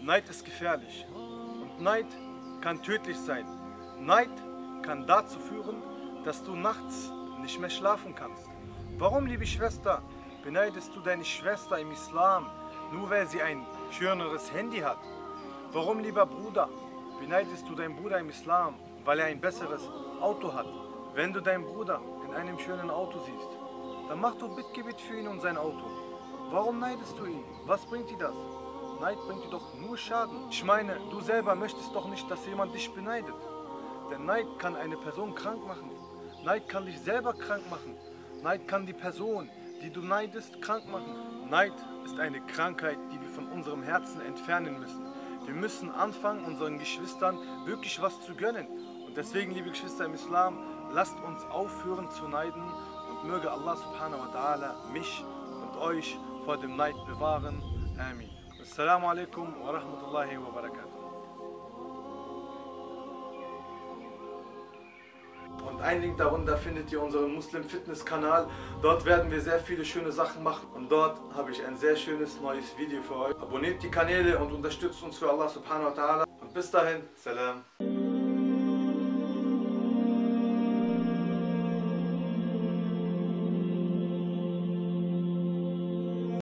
Neid ist gefährlich und Neid kann tödlich sein. Neid kann dazu führen, dass du nachts nicht mehr schlafen kannst. Warum, liebe Schwester, beneidest du deine Schwester im Islam, nur weil sie ein schöneres Handy hat? Warum, lieber Bruder, beneidest du deinen Bruder im Islam, weil er ein besseres Auto hat? Wenn du deinen Bruder in einem schönen Auto siehst, dann mach doch Bittgebet für ihn und sein Auto. Warum neidest du ihn? Was bringt dir das? Neid bringt dir doch nur Schaden. Ich meine, du selber möchtest doch nicht, dass jemand dich beneidet. Denn Neid kann eine Person krank machen. Neid kann dich selber krank machen. Neid kann die Person, die du neidest, krank machen. Neid ist eine Krankheit, die wir von unserem Herzen entfernen müssen. Wir müssen anfangen, unseren Geschwistern wirklich was zu gönnen. Und deswegen, liebe Geschwister im Islam, lasst uns aufhören zu neiden und möge Allah subhanahu wa ta'ala mich und euch vor dem Neid bewahren. Amin. Assalamu alaikum wa rahmatullahi wa barakatuh. Und ein Link darunter findet ihr unseren Muslim-Fitness-Kanal. Dort werden wir sehr viele schöne Sachen machen. Und dort habe ich ein sehr schönes neues Video für euch. Abonniert die Kanäle und unterstützt uns für Allah subhanahu wa ta'ala. Und bis dahin, Salam.